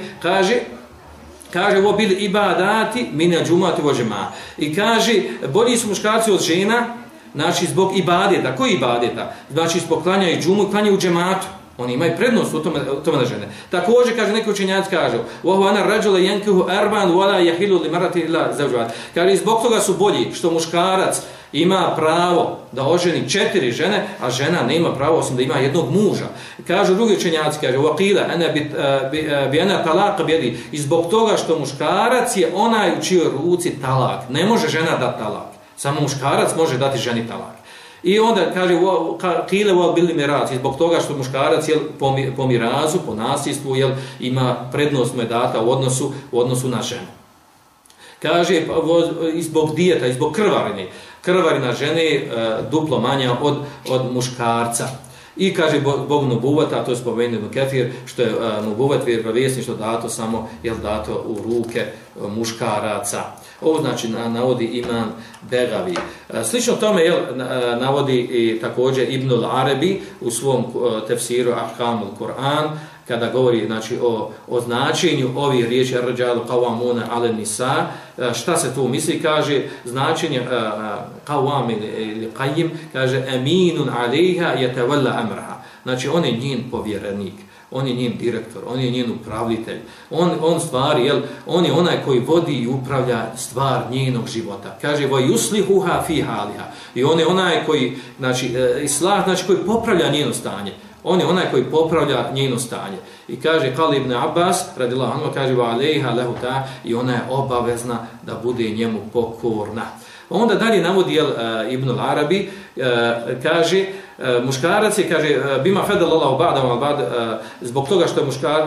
kaže ovo bili ibadati mina džumati vođema. I kaže, bolji su muškarci od žena, znači zbog ibadeta. Koji ibadeta? Znači zbog klanja i džumu, klanja u džematu. Oni imaju prednost u tome na žene. Također, kaže, neki učenjaci kažu, وَهُوَ أَنَا الرَّجُلَ يَنْكِهُ أَرْبَانُ وَلَا يَحِلُّ لِمَرَةٍ إِلَّا زَوْجُهَا. Kaže, zbog toga su bolji što muškarac ima pravo da oženi 4 žene, a žena nema pravo osim da ima jednog muža. Kažu drugi učenjaci, kaže, وَقِيلَ أَنَا بِأَنَا طَلَاقَ بِيَدِهِ. I zbog toga što muškarac je onaj u čijoj ruci talak. Ne može žena dati talak. Samo muškarac može dati ženi talak. I onda kaže qile wa bil miras, zbog toga što muškarac po mirazu, po nasljedstvu ima prednost mu je data u odnosu na ženu. Kaže i zbog dijeta, i zbog krvarina žene duplo manja od muškarca. I kaže Bog nubuvata, to je spomenuo Ibn Kathir, što je nubuvat vjerovjesništvo dato samo dato u ruke muškaraca. Ovo znači navodi Imam Begavi. Slično tome navodi i također Ibn al-Arabi u svom tefsiru Ahkamul Kur'an, kada govori znači o značenju ovih riječi ar-rijalu qawwamuna 'ala nisa. Šta se tu misli? Kaže značenje qawwam ili qayyim, kaže aminun 'alayha yatawalla amraha. Znači on je njen povjerenik, on je njen direktor, on je njen upravitelj. On stvari, on je onaj koji vodi i upravlja stvar njenog života. Kaže wa yuslihuha fi haliha. I on je onaj koji islah, znači koji popravlja njeno stanje. On je onaj koji popravlja njeno stanje. I kaže Qali ibn Abbas, radijallahu anhu, kaže wa alayha lahu ta, i ona je obavezna da bude njemu pokorna. Onda dalje navodi Ibn al-Arabi, kaže muškarac je, kaže bima fadalallahu ba'dahum ba'd, zbog toga što je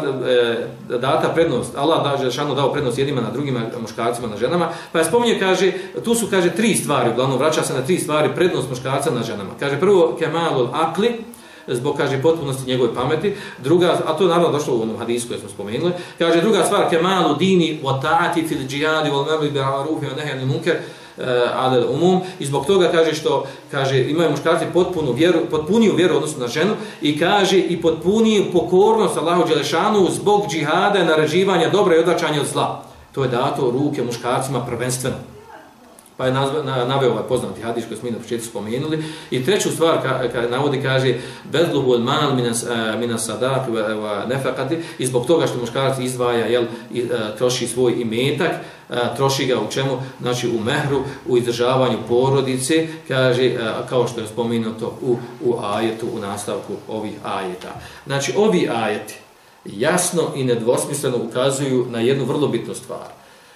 data prednost, Allah dao prednost jednima na drugima, muškarcima na ženama, pa je spominje, kaže, tu su, kaže, 3 stvari, uglavnom vraća se na 3 stvari, prednost muškarca na ženama. Kaže prvo kemalul aqli, zbog, kaže, potpunosti njegove pameti. Druga, a to je naravno došlo u onom hadisu koji smo spomenuli. Kaže druga stvar, kemalu dini wa ta'ati fil džihadi wal amri bil ma'rufi wa nahyi anil munkar. alel umum i zbog toga kaže što kaže imaju muškarci potpuniju vjeru odnosno na ženu i kaže i potpuniju pokornost Allahu dželešanu zbog džihada i naređivanja dobra i odvraćanja od zla. To je dato ruke muškarcima prvenstveno. Pa je naveo ovaj poznati hadis koji smo mi na početku spomenuli. I treću stvar navodi, kaže bezluhu al mal minas sadak wa nafaqati, i zbog toga što muškarac izdvaja, troši svoj imetak, troši ga u čemu? Znači u mehru, u izdržavanju porodice, kaže, kao što je spomenuto u ajetu, u nastavku ovih ajeta. Znači ovi ajeti jasno i nedvosmisleno ukazuju na jednu vrlo bitnu stvar.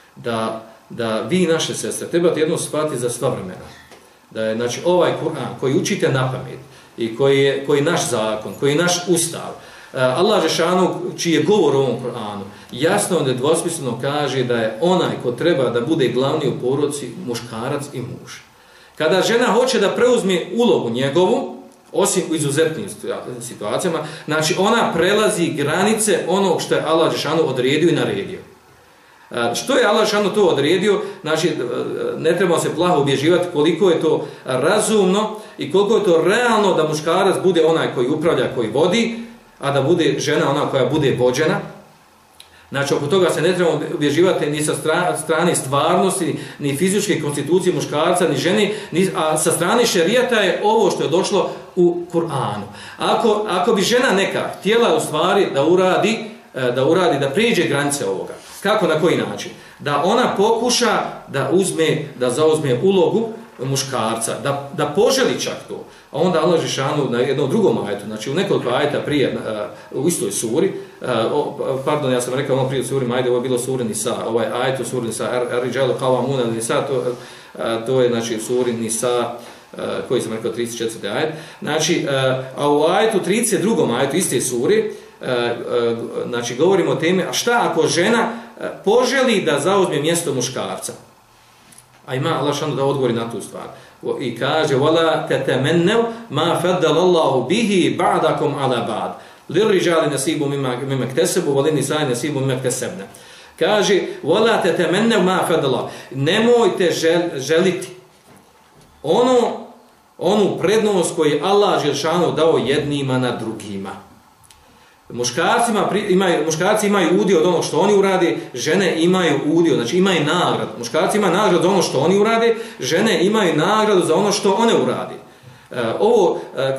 Da vi, naše sestre, trebate jedno shvatiti za sva vremena. Da je znači, ovaj Kur'an koji učite na pamet i koji je naš zakon, koji je naš ustav, Allah dželešanu čiji je govor o ovom Kur'anu, jasno i nedvosmisleno kaže da je onaj ko treba da bude glavni u porodici muškarac i muž. Kada žena hoće da preuzme ulogu njegovu, osim u izuzetnim situacijama, znači ona prelazi granice onog što je Allah dželešanu odredio i naredio. Što je Allah dželešanu to odredio, znači ne trebamo se plaho ubježivati koliko je to razumno i koliko je to realno da muškarac bude onaj koji upravlja, koji vodi, a da bude žena ona koja bude vođena. Znači oko toga se ne trebamo ubježivati ni sa strane stvarnosti, ni fizičke konstitucije muškarca, ni žene, a sa strane šerijata je ovo što je došlo u Kur'anu. Ako bi žena neka htjela u stvari da prijeđe granice ovoga, kako, na koji način? Da ona pokuša da zauzme ulogu muškarca, da poželi čak to. A onda Allah dželešanu na jednom drugom ajetu, znači u nekoliko ajeta prije, u istoj suri, pardon, ja sam rekao ono prije suri Majde, ovo je bilo suri Nisa, ovaj ajet u suri Nisa, Ar-riđalu qawwamuna 'ala nisa, to je znači suri Nisa, koji sam rekao 34. ajet. Znači, a u ajetu 32. ajetu iste suri, znači govorimo o temi, a šta ako žena poželi da zauzme mjesto muškarca? A ima Allah dželešanu da odgovori na tu stvar. I kaže wala tatamannu ma faddala Allahu bihi ba'dakum ala ba'd. Lirrijali nasibu mimma iktasabu wa lin-nisa'i nasibu mimma iktasabna. Kaže wala tatamannu ma faddala. Nemojte želiti onu prednost koju Allah dželešanu dao jednima nad drugima. Muškarci imaju udio od onog što oni urade, žene imaju udio, znači imaju nagradu. Muškarci imaju nagradu za ono što oni urade, žene imaju nagradu za ono što one urade. Ovo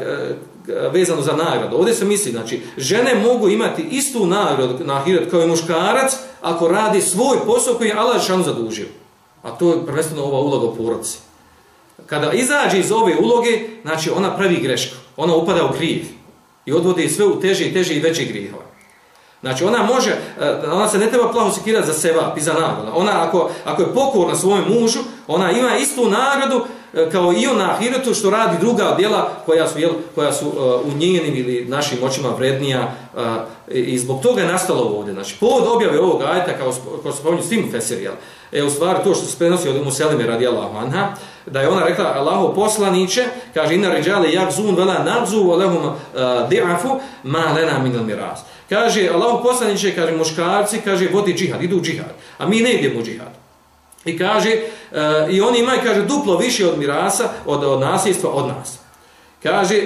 vezano za nagradu. Ovdje se misli, znači, žene mogu imati istu nagradu na ahiret kao i muškarac ako radi svoj posao koji je Allah dželešanu zadužio. A to je prvenstveno ova uloga u porodici. Kada izađe iz ove uloge, znači ona pravi grešku, ona upada u grijeh i odvodi sve u teže i teže i veće grijehove. Znači ona se ne treba plaho sekirati za sevap i za nagradu. Ona ako je pokorna svojem mužu, ona ima istu nagradu kao i on na ahiretu što radi druga djela koja su u njenim ili našim očima vrednija, i zbog toga je nastalo ovdje. Znači povod objave ovog ajeta, kao se spominju svim feserijal, u stvari to što se prenosi od Umu Seleme radijallahu anha, da je ona rekla Allahov poslanice, kaže inna rijale yakzun wala nabzu wa lahum di'afu ma lana min al-miras. Kaže Allahov poslanice, kaže muškarci, kaže vodi džihad, idu u džihad, a mi ne idemo u džihad. I kaže i oni imaju, kaže, duplo više od mirasa, od nasljedstva od nas. Kaže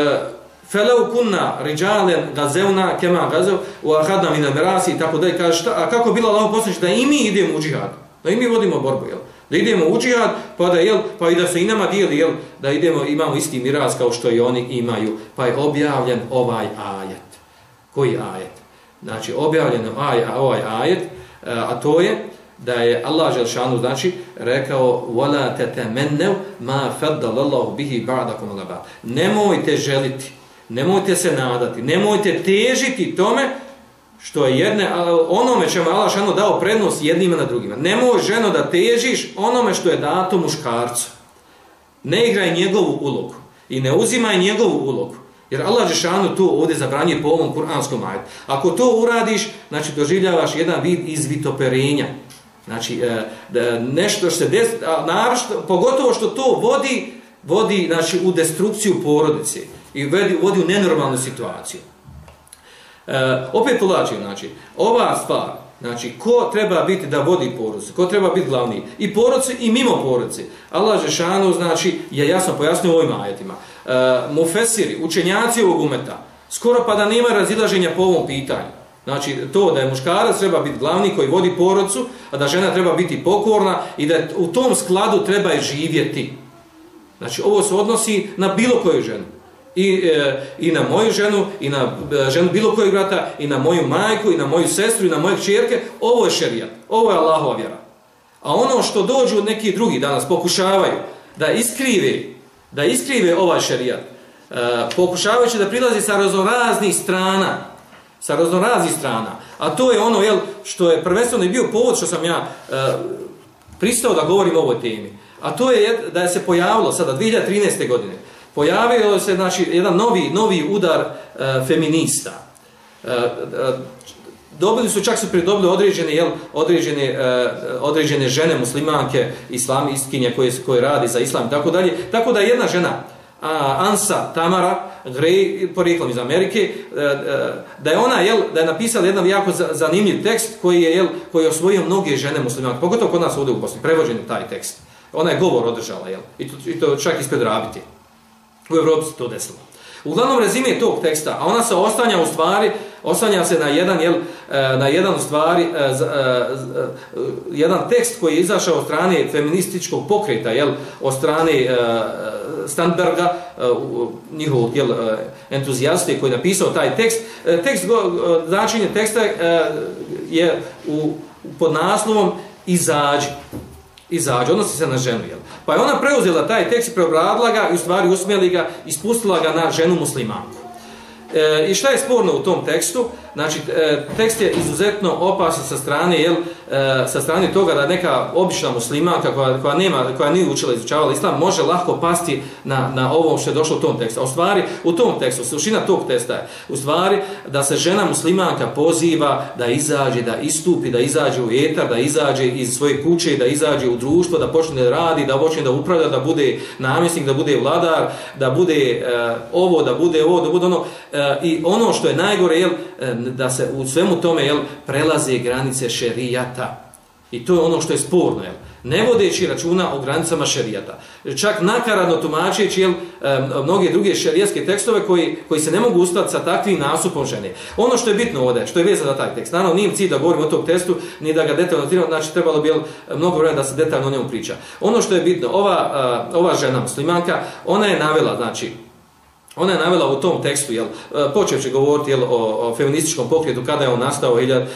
فَلَوْ كُنَّا رِجَالًا غَزَوْنَا كَمَا غَزَوْ وَأَخَذْنَا مِنَ الْمِرَاسِ i tako dalje. Kaže a kako bilo Allahov poslanice da i mi idemo u džihad, da i mi vodimo borbu, jel? Da idemo u džihad, pa i da se i nama dijeli, jel? Da imamo isti miras kao što i oni imaju. Pa je objavljen ovaj ajet. Koji ajet? Znači objavljen ovaj ajet, a to je da je Allah dželešanu znači rekao wala tatamannu ma faddala Allahu bihi ba'dakum ala ba'd. Nemojte želiti, nemojte se nadati, nemojte težiti tome što je onome čemu Allah dželešanu dao prednost jednima na drugima. Nemoj ženo da težiš onome što je dato muškarcu. Ne igraj njegovu ulogu i ne uzimaj njegovu ulogu. Jer Allah dželešanu to ovdje zabranjuje po ovom kuranskom ajetu. Ako to uradiš, znači doživljavaš jedan vid izvitoperenja. Znači, nešto što se desi, pogotovo što to vodi znači, u destrukciju porodice i vodi u nenormalnu situaciju. Opet povlačim, znači, ova stvar Znači, ko treba biti da vodi porodicu, ko treba biti glavni, i porodici i mimo porodici. Allah dželešanu, znači, je jasno pojasnio u ovim ajetima. Mufesiri, učenjaci ovog umeta, skoro pa da nema razilaženja po ovom pitanju. Znači, to da je muškarac treba biti glavni koji vodi porodicu, a da žena treba biti pokorna i da u tom skladu treba i živjeti. Znači, ovo se odnosi na bilo koju ženu. I na moju ženu, i na ženu bilo kojeg brata, i na moju majku, i na moju sestru, i na moje kćerke. Ovo je šerijat, ovo je Allahova vjera. A ono što dođu od nekih drugih danas, pokušavaju da iskrive ovaj šerijat, pokušavajući da prilazi sa raznoraznih strana, a to je ono, što je prvenstveno i bio povod što sam ja pristao da govorim o ovoj temi, a to je da je se pojavilo sada 2013. godine, pojavio se, znači, jedan novi udar feminista. Čak su pridobili određene žene muslimanke, islamistkinje koje radi za islam i tako dalje. Tako da jedna žena, Ansa Tamara Gray, porijeklom iz Amerike, da je napisala jedan jako zanimljiv tekst koji je osvojio mnoge žene muslimanke, pogotovo kod nas ovdje u Bosni, prevođen je taj tekst. Ona je govor održala, i to čak ispred rabiti. U Evropi se to desilo. Uglavnom rezime tog teksta, a ona se oslanja se jedan tekst koji je izašao od strane feminističkog pokreta, od strane Standberga, njihovog entuzijaste koji je napisao taj tekst. Značenje teksta je pod naslovom izađi, odnosi se na ženu. Pa je ona preuzela taj tekst i preobradila ga i u stvari usmjeli ga i spustila ga na ženu muslimanku. I šta je sporno u tom tekstu? Znači, tekst je izuzetno opasan sa strane toga da neka obična muslimanka koja nije učila, izučavala islam, može lahko pasti na ovom što je došlo u tom tekstu. A u stvari, u tom tekstu, suština tog teksta je u stvari da se žena muslimanka poziva da izađe, da istupi, da izađe u etar, da izađe iz svoje kuće, da izađe u društvo, da počne da radi, da počne da upravlja, da bude namjesnik, da bude vladar, da bude ovo, da bude ono. I ono što je najgore, da se u svemu tome prelaze granice šerijata. I to je ono što je sporno. Ne vodeći računa o granicama šerijata. Čak nakaradno tumačeći mnoge druge šerijatske tekstove koji se ne mogu uskladiti sa takvim nastupom žene. Ono što je bitno ovdje, što je vezano za taj tekst, naravno nije cilj da govorimo o tom tekstu, ni da ga detaljno tiramo, znači trebalo bi mnogo vremena da se detaljno o njemu priča. Ono što je bitno, ova žena muslimanka, ona je navela u tom tekstu, počevši govoriti o feminističkom pokretu, kada je on nastao,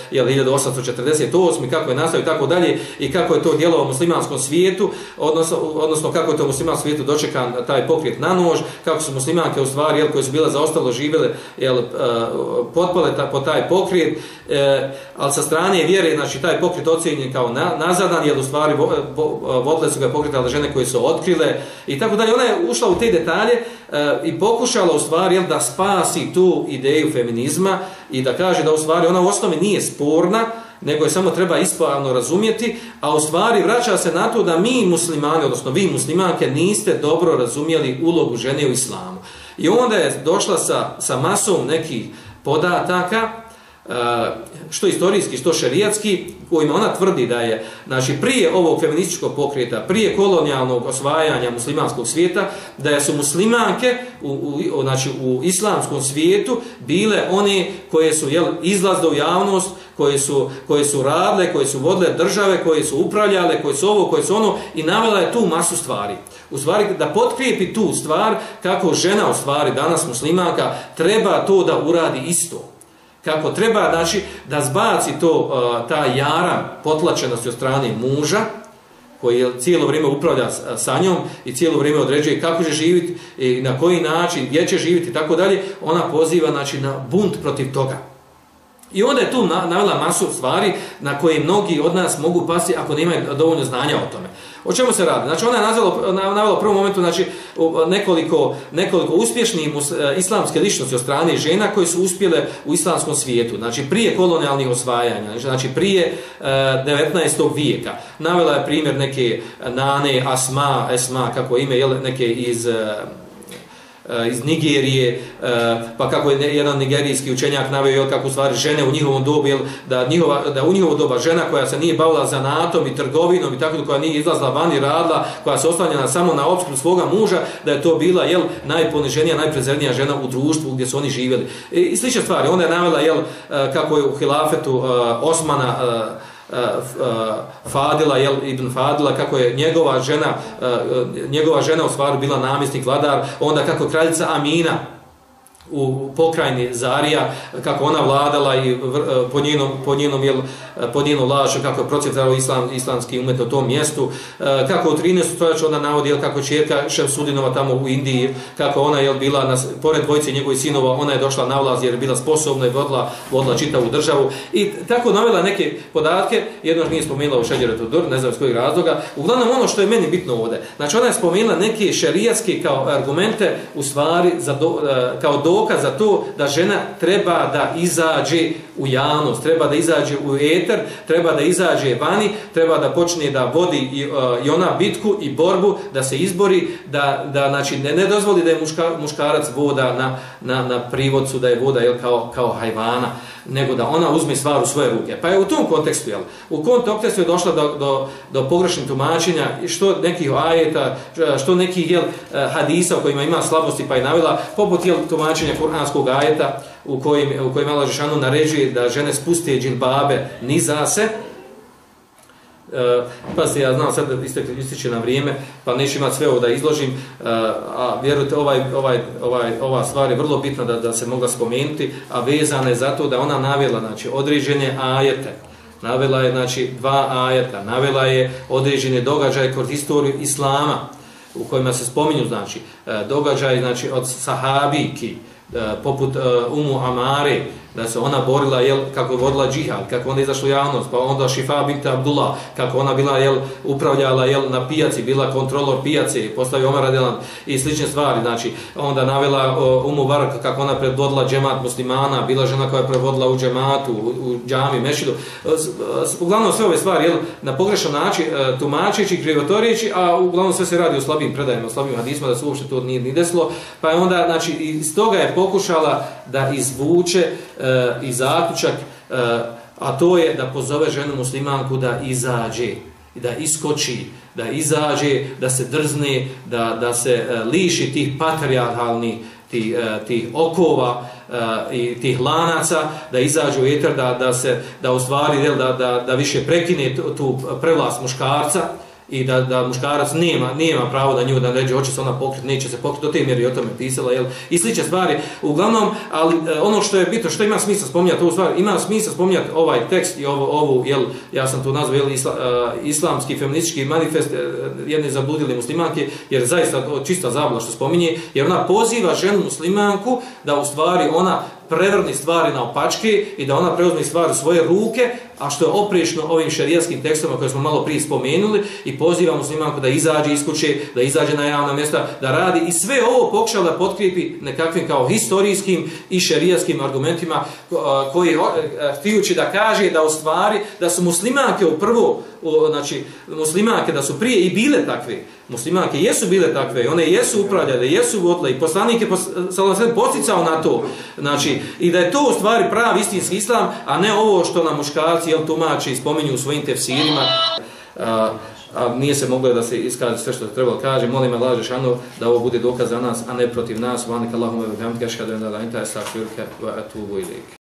1848, kako je nastao i tako dalje, i kako je to djelovalo u muslimanskom svijetu, odnosno kako je to u muslimanskom svijetu dočekan taj pokret na nož, kako su muslimanke u stvari, koje su bile zaostalo živjele, potpale po taj pokret, ali sa strane vjere, znači taj pokret ocijenjen kao nazadan, jer u stvari vodile su ga pokretale žene koje su otkrile i tako dalje. Ona je ušla u te detalje i pokušala u stvari da spasi tu ideju feminizma i da kaže da u stvari ona u osnovi nije sporna, nego je samo treba ispravno razumjeti, a u stvari vraća se na to da mi muslimani, odnosno vi muslimanke, niste dobro razumjeli ulogu žene u islamu. I onda je došla sa masom nekih podataka, što istorijski, što šerijatski, kojima ona tvrdi da je, znači, prije ovog feminističkog pokreta, prije kolonijalnog osvajanja muslimanskog svijeta, da su muslimanke u islamskom svijetu bile one koje su izlazile u javnost, koje su radile, koje su vodile države, koje su upravljale, koje su ovo, koje su ono, i navela je tu masu stvari. U stvari da potkrijepi tu stvar kako žena u stvari danas muslimanka treba to da uradi isto. Kako treba, znači, da zbaci ta jaram potlačenosti od strane muža, koji cijelo vrijeme upravlja sa njom i cijelo vrijeme određuje kako će živjeti i na koji način, gdje će živjeti i tako dalje, ona poziva, znači, na bunt protiv toga. I onda je tu navela masu stvari na koje mnogi od nas mogu pasti ako nemaju dovoljno znanja o tome. O čemu se radi? Znači, ona je navela u prvom momentu, znači, nekoliko uspješnih islamske ličnosti od strane žena koje su uspjele u islamskom svijetu, znači prije kolonijalnih osvajanja, znači prije 19. vijeka. Navela je primjer neke Nane, Esma, kako ime, neke iz iz Nigerije, pa kako je jedan nigerijski učenjak naveo, kako u stvari žene u njihovom dobu, da u njihovo doba žena koja se nije bavila zanatom i trgovinom i tako koja nije izlazila van i radila, koja se oslanjala samo na opskrbu svoga muža, da je to bila najponiženija, najprezernija žena u društvu gdje su oni živjeli. I slične stvari. Onda je navela kako je u hilafetu Osmana Fadila, Ibn Fadila, kako je njegova žena u stvari bila namjesnik, vladar, onda kako kraljica Amina u pokrajini Zarija, kako ona vladala i po njenom lažu, kako je procvjetao islamski umet u tom mjestu, kako u 13. stoljeću ona navodi kako ćerka Šemsudinova tamo u Indiji, kako ona je bila, pored dvojice njegovih sinova, ona je došla na vlast jer je bila sposobna i vodila čitavu državu. I tako navela neke podatke, jedno nije spomenula u Šeđeretu Dur, ne znam iz kojeg razloga. Uglavnom ono što je meni bitno ovdje, znači ona je spomenula neke šerijatske kao argumente, u stvari kao dokaz za to da žena treba da izađe u javnost, treba da izađe u eter, treba da izađe vani, treba da počne da vodi i ona bitku i borbu, da se izbori, da znači, ne dozvoli da je muškarac voda na privodcu, da je voda kao hajvana, nego da ona uzme stvar u svoje ruke. Pa je u tom kontekstu, je došla do pogrešnih tumačenja, što nekih ajeta, što nekih hadisa u kojima ima slabosti, pa je navela, poput tumačenja kuranskog ajeta u kojim Allah Žešanu naređuje da žene spuste džilbabe niza se. Pazite, ja znam sad da ističe na vrijeme, pa neću imati sve ovo da izložim, a vjerujte, ova stvar je vrlo bitna da se mogla spomenuti, a vezana je zato da ona navela, znači, određene ajete. Navela je, znači, 2 ajeta, navela je određene događaje kroz istoriju Islama, u kojima se spominju, znači, događaji, znači, od sahabijki, poput Umu Amare, da se ona borila, kako je vodila džihad, kako ona izašla u javnost, pa onda Šifa bint Abdullah, kako ona bila, upravljala, na pijaci, bila kontrolor pijace, postavio Omer radijallahu anhu i slične stvari, znači, onda navela Umu Barak, kako ona predvodila džemat muslimana, bila žena koja je predvodila u džematu, u džami, mešidu, uglavnom sve ove stvari, na pogrešan način, tumačeći, krivotorijeći, a uglavnom sve se radi o slabim predajima, o slabim hadisma, da se uopšte to nije ni desilo, pa je onda, znači, iz toga je pokušala da izvuče i zaključak, a to je da pozove ženu muslimanku da izađe, da iskoči, da izađe, da se drzne, da se liši tih patrijarhalnih tih okova i tih lanaca, da izađe u eter, da u stvari da više prekine tu prevlast muškarca i da muškarac nema pravo da nju da ređe, hoće se ona pokriti, neće se pokriti, do te mjeri o tome pisala, i slične stvari. Uglavnom, ali ono što je bitno, što ima smisla spominjati ovu stvar, ima smisla spominjati ovaj tekst i ovu ja sam tu nazvao, islamski feministički manifest jedne zabludile muslimanke, jer zaista čista zabluda što spominje, jer ona poziva ženu muslimanku da u stvari ona prevrni stvari na opačke i da ona preuzme stvari u svoje ruke, a što je oprešno ovim šerijatskim tekstovima koje smo malo prije spomenuli, i poziva muslimanku da izađe iz kuće, da izađe na javna mjesta, da radi, i sve ovo pokušala da potkrijepi nekakvim kao historijskim i šerijatskim argumentima koji htijući da kaže da u stvari da su muslimanke znači muslimanke da su prije i bile takve. Muslimanke jesu bile takve, one jesu upravljale, jesu vodile, i poslanik je posticao na to, znači, i da je to u stvari pravi istinski islam, a ne ovo što nam muškarci tumači i spominju u svojim tefsirima, a nije se moglo da se iskaže sve što trebalo kaže. Molim Allah Žešanu da ovo bude dokaz za nas, a ne protiv nas. Subhanaka Allahumma wa bihamdika, ashhadu an la ilaha illa anta, astaghfiruka wa atubu ilejk.